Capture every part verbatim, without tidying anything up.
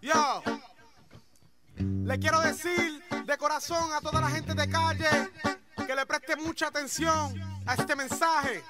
Yo, le quiero decir de corazón a toda la gente de calle que le preste mucha atención a este mensaje.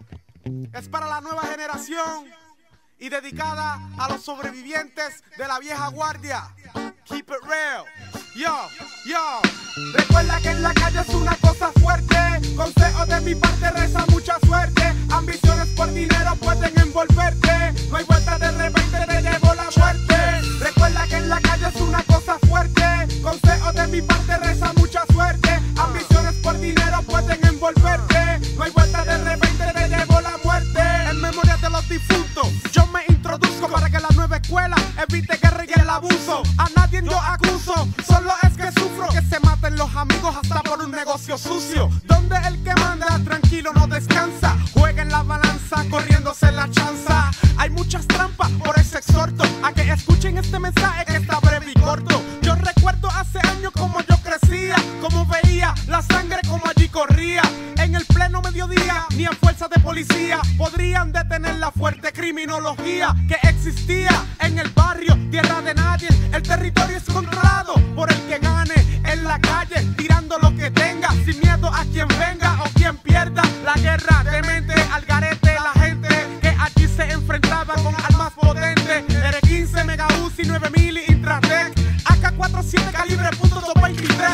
Es para la nueva generación y dedicada a los sobrevivientes de la vieja guardia. Keep it real. Yo, yo. Recuerda que en la calle es una cosa fuerte. Consejo de mi parte, reza mucha suerte. Ambiciones por dinero pueden envolverte. No hay vuelta, de repente te llevo la muerte. Recuerda que en la calle es una cosa fuerte. Consejo de mi parte, reza mucha suerte. Ambiciones por dinero pueden envolverte. No hay vuelta, de repente te llevo la muerte. En memoria de los difuntos, yo me introduzco para que la nueva escuela evite guerra y el abuso. A nadie yo acuso, solo es que sufro que se maten los amigos hasta por un negocio sucio, donde el que manda tranquilo no descansa. Juega en la balanza corriéndose la chanza. Hay muchas trampas, por eso exhorto a que escuchen este mensaje que está breve y corto. Yo recuerdo hace años como yo crecía, como veía la sangre como allí corría. En el pleno mediodía, ni en fuerza de policía podrían detener la fuerte criminología que existía en el barrio, tierra de nadie. El territorio es controlado por el que gane en la calle, tirando lo que tenga, sin miedo a quien venga o quien pierda. La guerra de mente al garete, la gente que allí se enfrentaba con armas potentes. R quince, Mega Uzi, nueve mil y Intratec, A K cuarenta y siete calibre punto veintitrés.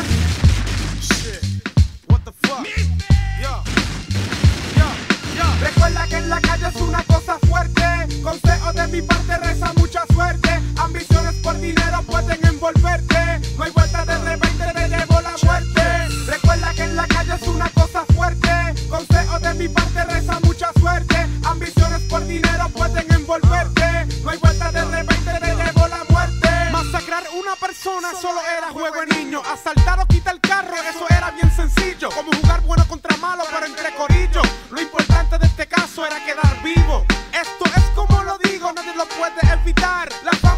Shit, what the fuck? Yo, yo, yo. Recuerda que en la calle es una cosa fuerte. Consejo de mi parte, reza mucha suerte. Ambiciones por dinero pueden envolverte. No hay vuelta, de repente te llevo la muerte. Recuerda que en la calle es una cosa fuerte. Consejo de mi parte, reza mucha suerte. Ambiciones por dinero pueden envolverte. No hay vuelta, de repente te llevo la muerte. Masacrar una persona solo era juego de niño. Asaltar o quitar el carro, eso era bien sencillo. Como jugar bueno contra malo, pero entre corillos. Lo importante de este caso era quedar vivo. Esto es como lo digo, nadie lo puede evitar. La